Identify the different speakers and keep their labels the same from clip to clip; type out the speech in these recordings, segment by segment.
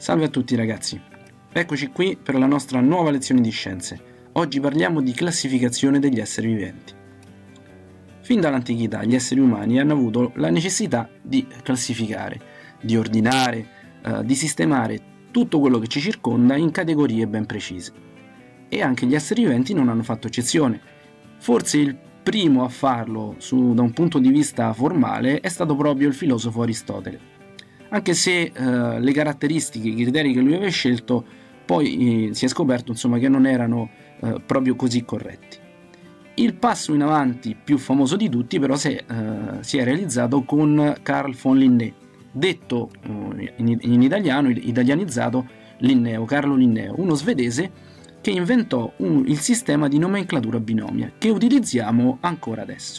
Speaker 1: Salve a tutti ragazzi, eccoci qui per la nostra nuova lezione di scienze. Oggi parliamo di classificazione degli esseri viventi. Fin dall'antichità gli esseri umani hanno avuto la necessità di classificare, di ordinare, di sistemare tutto quello che ci circonda in categorie ben precise. E anche gli esseri viventi non hanno fatto eccezione. Forse il primo a farlo da un punto di vista formale è stato proprio il filosofo Aristotele. Anche se le caratteristiche, i criteri che lui aveva scelto, poi si è scoperto che non erano proprio così corretti. Il passo in avanti più famoso di tutti però si è realizzato con Carl von Linné, detto in italiano, italianizzato Linneo, Carlo Linneo, uno svedese che inventò il sistema di nomenclatura binomia che utilizziamo ancora adesso.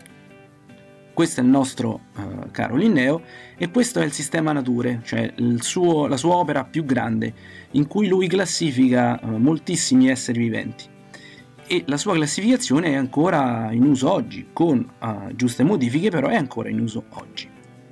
Speaker 1: Questo è il nostro caro Linneo e questo è il sistema Nature, cioè la sua opera più grande, in cui lui classifica moltissimi esseri viventi. E la sua classificazione è ancora in uso oggi, con giuste modifiche, però è ancora in uso oggi.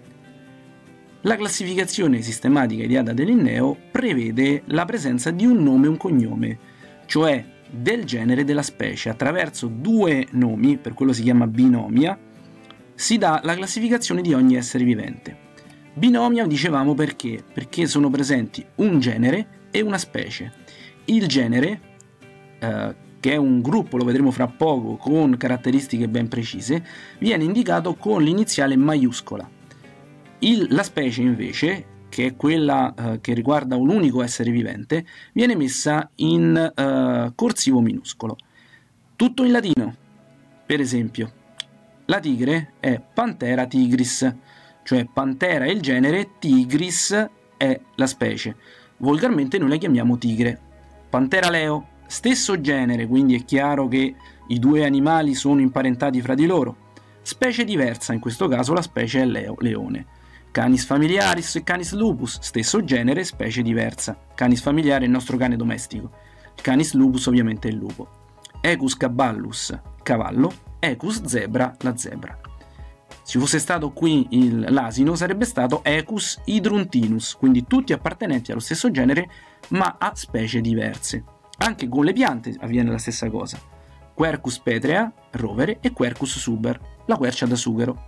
Speaker 1: La classificazione sistematica ideata da Linneo prevede la presenza di un nome e un cognome, cioè del genere e della specie. Attraverso due nomi, per quello si chiama binomia, si dà la classificazione di ogni essere vivente. Binomia dicevamo perché? Perché sono presenti un genere e una specie. Il genere, che è un gruppo, lo vedremo fra poco, con caratteristiche ben precise, viene indicato con l'iniziale maiuscola. La specie invece, che è quella che riguarda un unico essere vivente, viene messa in corsivo minuscolo. Tutto in latino. Per esempio, la tigre è Panthera tigris, cioè Pantera è il genere, Tigris è la specie. Volgarmente noi la chiamiamo tigre. Panthera leo, stesso genere, quindi è chiaro che i due animali sono imparentati fra di loro. Specie diversa, in questo caso la specie è leone. Canis familiaris e Canis lupus, stesso genere, specie diversa. Canis familiare è il nostro cane domestico. Canis lupus ovviamente è il lupo. Equus caballus, cavallo. Equus zebra, la zebra. Se fosse stato qui l'asino sarebbe stato Equus hydruntinus, quindi tutti appartenenti allo stesso genere ma a specie diverse. Anche con le piante avviene la stessa cosa. Quercus petrea, rovere, e Quercus suber, la quercia da sughero.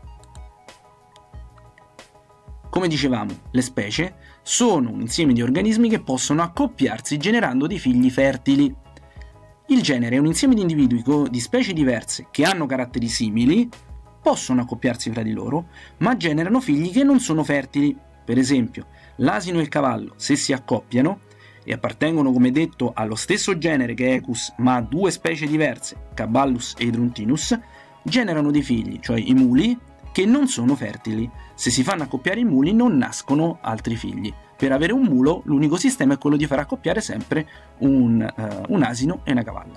Speaker 1: Come dicevamo, le specie sono un insieme di organismi che possono accoppiarsi generando dei figli fertili. Il genere è un insieme di individui di specie diverse che hanno caratteri simili, possono accoppiarsi fra di loro, ma generano figli che non sono fertili. Per esempio, l'asino e il cavallo, se si accoppiano e appartengono, come detto, allo stesso genere che Equus, ma a due specie diverse, Caballus e Hydruntinus, generano dei figli, cioè i muli, che non sono fertili. Se si fanno accoppiare i muli non nascono altri figli. Per avere un mulo l'unico sistema è quello di far accoppiare sempre un asino e una cavalla.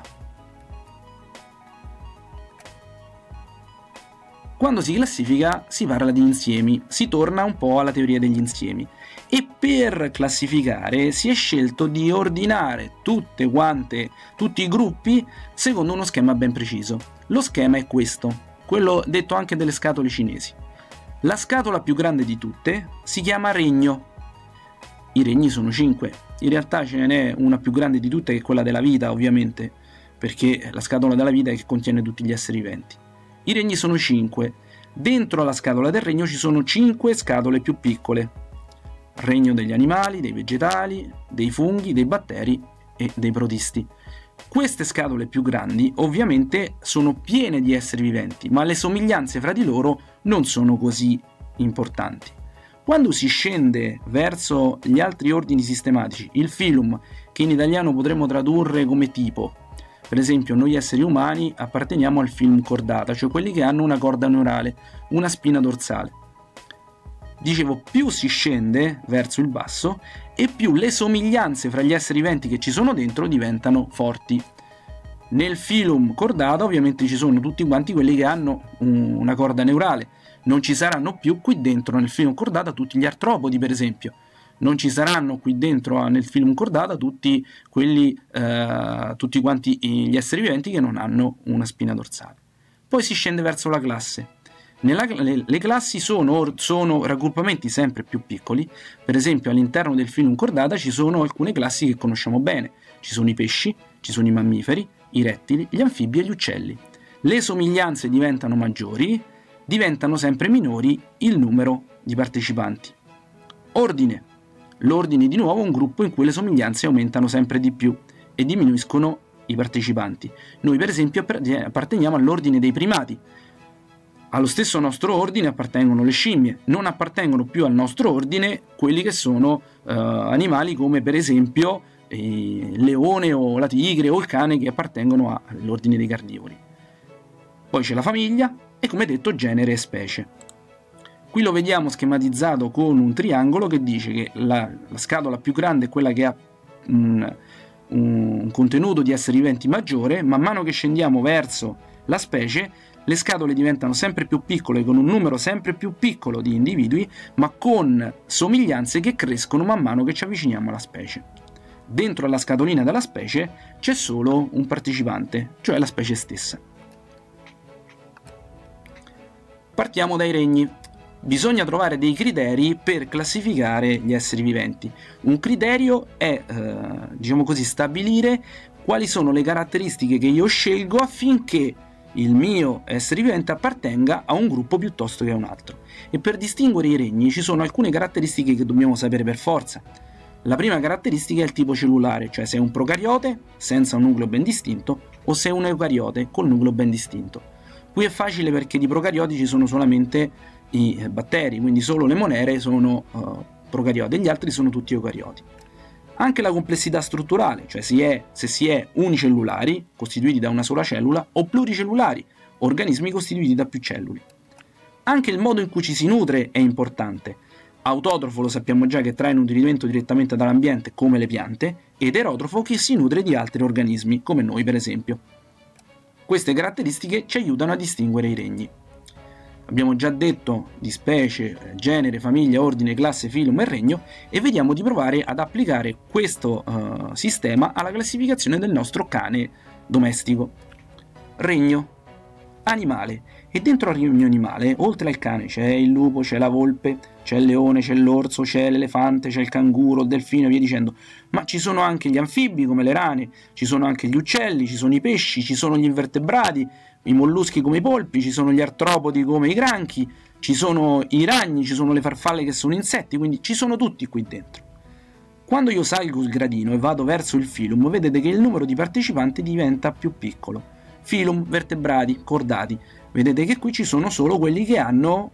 Speaker 1: Quando si classifica si parla di insiemi, si torna un po' alla teoria degli insiemi e per classificare si è scelto di ordinare tutti i gruppi secondo uno schema ben preciso. Lo schema è questo, quello detto anche delle scatole cinesi. La scatola più grande di tutte si chiama regno. I regni sono 5, in realtà ce n'è una più grande di tutte che è quella della vita ovviamente, perché la scatola della vita è che contiene tutti gli esseri viventi. I regni sono 5, dentro la scatola del regno ci sono 5 scatole più piccole, regno degli animali, dei vegetali, dei funghi, dei batteri e dei protisti. Queste scatole più grandi ovviamente sono piene di esseri viventi, ma le somiglianze fra di loro non sono così importanti. Quando si scende verso gli altri ordini sistematici, il filum, che in italiano potremmo tradurre come tipo, per esempio noi esseri umani apparteniamo al filum cordata, cioè quelli che hanno una corda neurale, una spina dorsale. Dicevo, più si scende verso il basso e più le somiglianze fra gli esseri viventi che ci sono dentro diventano forti. Nel filum cordata ovviamente ci sono tutti quanti quelli che hanno una corda neurale. Non ci saranno più qui dentro nel filum cordata tutti gli artropodi, per esempio. Non ci saranno qui dentro nel filum cordata tutti quanti gli esseri viventi che non hanno una spina dorsale. Poi si scende verso la classe. Le classi sono raggruppamenti sempre più piccoli. Per esempio all'interno del filum Chordata ci sono alcune classi che conosciamo bene. Ci sono i pesci, ci sono i mammiferi, i rettili, gli anfibi e gli uccelli. Le somiglianze diventano maggiori, diventano sempre minori il numero di partecipanti. Ordine. L'ordine di nuovo è un gruppo in cui le somiglianze aumentano sempre di più e diminuiscono i partecipanti. Noi per esempio apparteniamo all'ordine dei primati. Allo stesso nostro ordine appartengono le scimmie, non appartengono più al nostro ordine quelli che sono animali come per esempio il leone o la tigre o il cane, che appartengono all'ordine dei carnivori. Poi c'è la famiglia e, come detto, genere e specie. Qui lo vediamo schematizzato con un triangolo che dice che la scatola più grande è quella che ha un contenuto di esseri viventi maggiore. Man mano che scendiamo verso la specie, le scatole diventano sempre più piccole, con un numero sempre più piccolo di individui, ma con somiglianze che crescono man mano che ci avviciniamo alla specie. Dentro alla scatolina della specie c'è solo un partecipante, cioè la specie stessa. Partiamo dai regni. Bisogna trovare dei criteri per classificare gli esseri viventi. Un criterio è, diciamo così, stabilire quali sono le caratteristiche che io scelgo affinché il mio essere vivente appartenga a un gruppo piuttosto che a un altro. E per distinguere i regni ci sono alcune caratteristiche che dobbiamo sapere per forza. La prima caratteristica è il tipo cellulare, cioè se è un procariote senza un nucleo ben distinto o se è un eucariote col nucleo ben distinto. Qui è facile perché di procarioti ci sono solamente i batteri, quindi solo le monere sono procarioti, gli altri sono tutti eucarioti. Anche la complessità strutturale, cioè se si è unicellulari, costituiti da una sola cellula, o pluricellulari, organismi costituiti da più cellule. Anche il modo in cui ci si nutre è importante. Autotrofo lo sappiamo già che trae nutrimento direttamente dall'ambiente, come le piante, ed erotrofo che si nutre di altri organismi, come noi per esempio. Queste caratteristiche ci aiutano a distinguere i regni. Abbiamo già detto di specie, genere, famiglia, ordine, classe, filum e regno, e vediamo di provare ad applicare questo sistema alla classificazione del nostro cane domestico. Regno. Animale. E dentro al regno animale, oltre al cane, c'è il lupo, c'è la volpe, c'è il leone, c'è l'orso, c'è l'elefante, c'è il canguro, il delfino e via dicendo. Ma ci sono anche gli anfibi come le rane, ci sono anche gli uccelli, ci sono i pesci, ci sono gli invertebrati, i molluschi come i polpi, ci sono gli artropodi come i granchi, ci sono i ragni, ci sono le farfalle che sono insetti, quindi ci sono tutti qui dentro. Quando io salgo il gradino e vado verso il filum, vedete che il numero di partecipanti diventa più piccolo. Filum, vertebrati, cordati. Vedete che qui ci sono solo quelli che hanno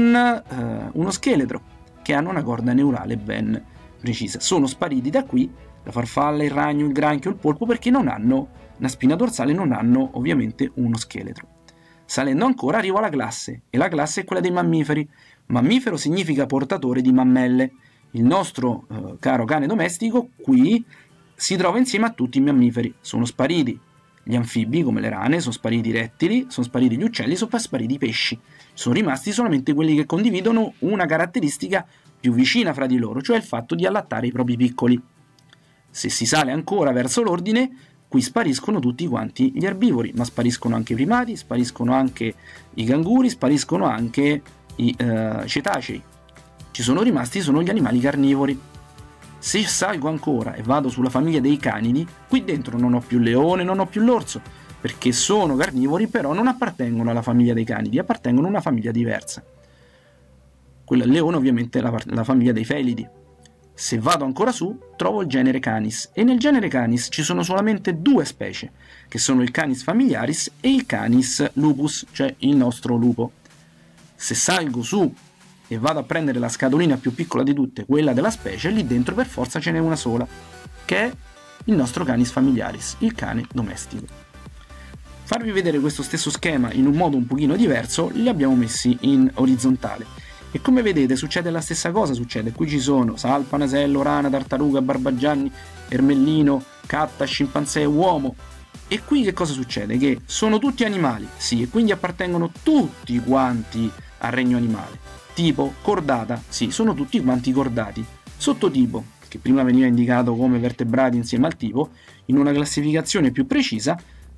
Speaker 1: uno scheletro, che hanno una corda neurale ben precisa. Sono spariti da qui la farfalla, il ragno, il granchio, il polpo, perché non hanno una spina dorsale, non hanno ovviamente uno scheletro. Salendo ancora arrivo alla classe, e la classe è quella dei mammiferi. Mammifero significa portatore di mammelle. Il nostro caro cane domestico qui si trova insieme a tutti i mammiferi. Sono spariti gli anfibi come le rane, sono spariti i rettili, sono spariti gli uccelli, sono spariti i pesci. Sono rimasti solamente quelli che condividono una caratteristica più vicina fra di loro, cioè il fatto di allattare i propri piccoli. Se si sale ancora verso l'ordine, qui spariscono tutti quanti gli erbivori, ma spariscono anche i primati, spariscono anche i canguri, spariscono anche i cetacei. Ci sono rimasti solo gli animali carnivori. Se salgo ancora e vado sulla famiglia dei canidi, qui dentro non ho più il leone, non ho più l'orso, perché sono carnivori, però non appartengono alla famiglia dei canidi, appartengono a una famiglia diversa. Quella del leone ovviamente è la famiglia dei felidi. Se vado ancora su, trovo il genere Canis, e nel genere Canis ci sono solamente due specie, che sono il Canis familiaris e il Canis lupus, cioè il nostro lupo. Se salgo su e vado a prendere la scatolina più piccola di tutte, quella della specie, lì dentro per forza ce n'è una sola, che è il nostro Canis familiaris, il cane domestico. Farvi vedere questo stesso schema in un modo un pochino diverso, li abbiamo messi in orizzontale. E come vedete succede la stessa cosa, qui ci sono salpa, nasello, rana, tartaruga, barbagianni, ermellino, catta, scimpanzé, uomo. E qui che cosa succede? Che sono tutti animali, sì, e quindi appartengono tutti quanti al regno animale. Tipo, cordata, sì, sono tutti quanti cordati. Sottotipo, che prima veniva indicato come vertebrati insieme al tipo, in una classificazione più precisa,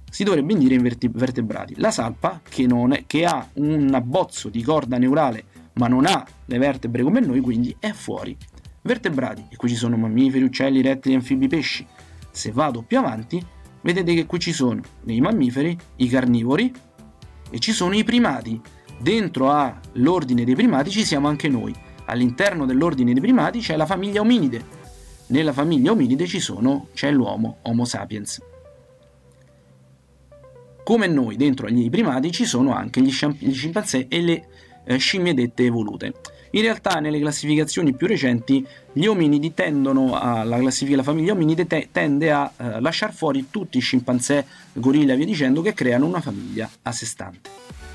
Speaker 1: si dovrebbe dire vertebrati. La salpa, che ha un abbozzo di corda neurale ma non ha le vertebre come noi, quindi è fuori. Vertebrati, e qui ci sono mammiferi, uccelli, rettili, anfibi, pesci. Se vado più avanti, vedete che qui ci sono nei mammiferi i carnivori e ci sono i primati. Dentro all'ordine dei primati ci siamo anche noi. All'interno dell'ordine dei primati c'è la famiglia ominide. Nella famiglia ominide c'è l'uomo, Homo sapiens. Come noi, dentro agli primati ci sono anche gli scimpanzé e le scimmie dette evolute. In realtà nelle classificazioni più recenti gli ominidi la famiglia ominide tende a lasciare fuori tutti i scimpanzé, gorilla e via dicendo, che creano una famiglia a sé stante.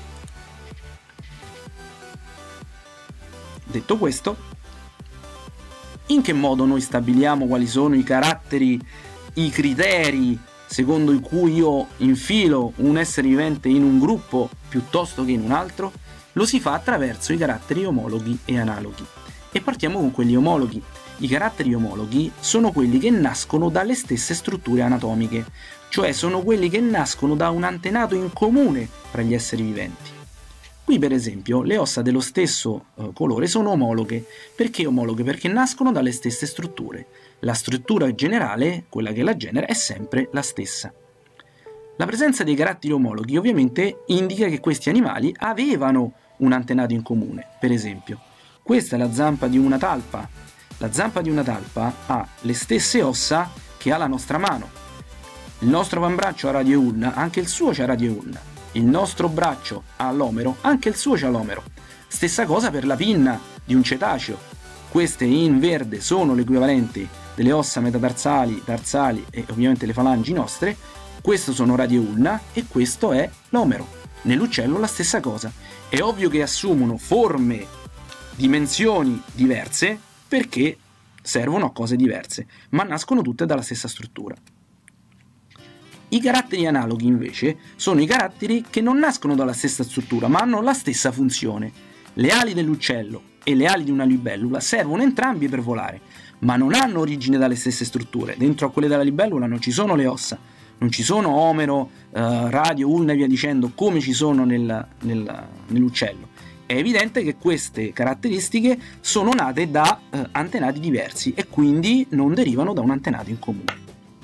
Speaker 1: Detto questo, in che modo noi stabiliamo quali sono i caratteri, i criteri secondo cui io infilo un essere vivente in un gruppo piuttosto che in un altro? Lo si fa attraverso i caratteri omologhi e analoghi. E partiamo con quelli omologhi. I caratteri omologhi sono quelli che nascono dalle stesse strutture anatomiche, cioè sono quelli che nascono da un antenato in comune tra gli esseri viventi. Qui per esempio le ossa dello stesso colore sono omologhe. Perché omologhe? Perché nascono dalle stesse strutture. La struttura generale, quella che la genera, è sempre la stessa. La presenza dei caratteri omologhi ovviamente indica che questi animali avevano un antenato in comune. Per esempio, questa è la zampa di una talpa. La zampa di una talpa ha le stesse ossa che ha la nostra mano. Il nostro avambraccio ha radio ulna, anche il suo c'ha radio ulna. Il nostro braccio ha l'omero, anche il suo c'ha l'omero. Stessa cosa per la pinna di un cetaceo. Queste in verde sono l'equivalente delle ossa metatarsali, tarsali e ovviamente le falangi nostre. Questo sono radio ulna e questo è l'omero. Nell'uccello la stessa cosa. È ovvio che assumono forme, dimensioni diverse perché servono a cose diverse, ma nascono tutte dalla stessa struttura. I caratteri analoghi invece sono i caratteri che non nascono dalla stessa struttura ma hanno la stessa funzione. Le ali dell'uccello e le ali di una libellula servono entrambi per volare, ma non hanno origine dalle stesse strutture. Dentro a quelle della libellula non ci sono le ossa, non ci sono omero, radio, ulna e via dicendo come ci sono nell'uccello. È evidente che queste caratteristiche sono nate da antenati diversi e quindi non derivano da un antenato in comune.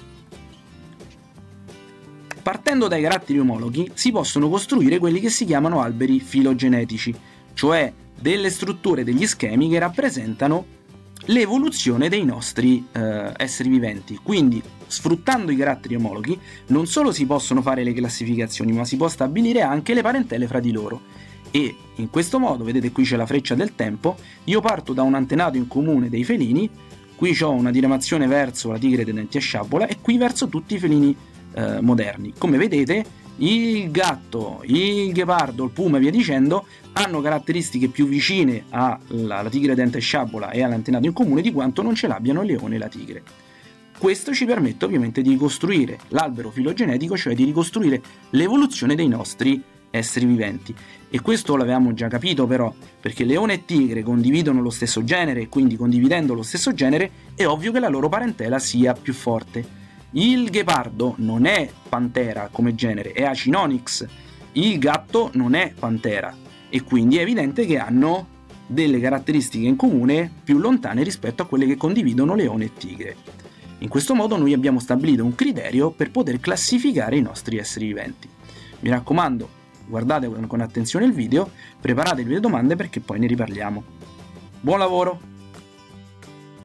Speaker 1: Partendo dai caratteri omologhi si possono costruire quelli che si chiamano alberi filogenetici, cioè delle strutture, degli schemi che rappresentano l'evoluzione dei nostri esseri viventi. Quindi, sfruttando i caratteri omologhi, non solo si possono fare le classificazioni, ma si può stabilire anche le parentele fra di loro. E in questo modo, vedete qui c'è la freccia del tempo, io parto da un antenato in comune dei felini, qui ho una diramazione verso la tigre dei denti a sciabola e qui verso tutti i felini moderni. Come vedete, il gatto, il ghepardo, il puma e via dicendo hanno caratteristiche più vicine alla tigre dente e sciabola e all'antenato in comune di quanto non ce l'abbiano il leone e la tigre. Questo ci permette ovviamente di ricostruire l'albero filogenetico, cioè di ricostruire l'evoluzione dei nostri esseri viventi. E questo l'avevamo già capito però, perché leone e tigre condividono lo stesso genere e quindi condividendo lo stesso genere è ovvio che la loro parentela sia più forte. Il ghepardo non è pantera come genere, è Acinonyx. Il gatto non è pantera e quindi è evidente che hanno delle caratteristiche in comune più lontane rispetto a quelle che condividono leone e tigre. In questo modo noi abbiamo stabilito un criterio per poter classificare i nostri esseri viventi. Mi raccomando, guardate con attenzione il video, preparatevi le domande perché poi ne riparliamo. Buon lavoro!